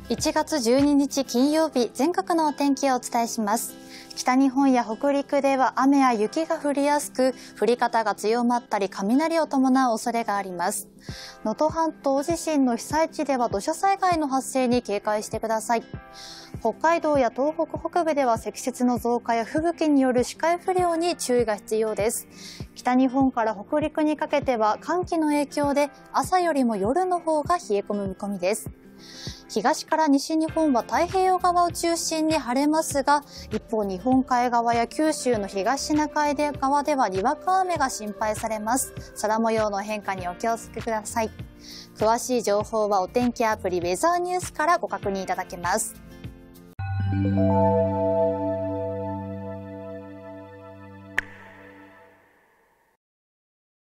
1月12日金曜日、全国のお天気をお伝えします。北日本や北陸では雨や雪が降りやすく、降り方が強まったり雷を伴う恐れがあります。能登半島地震の被災地では土砂災害の発生に警戒してください。北海道や東北北部では積雪の増加や吹雪による視界不良に注意が必要です。北日本から北陸にかけては寒気の影響で朝よりも夜の方が冷え込む見込みです。東から西日本は太平洋側を中心に晴れますが、一方日本海側や九州の東シナ海側ではにわか雨が心配されます。空模様の変化にお気をつけください。詳しい情報はお天気アプリウェザーニュースからご確認いただけます。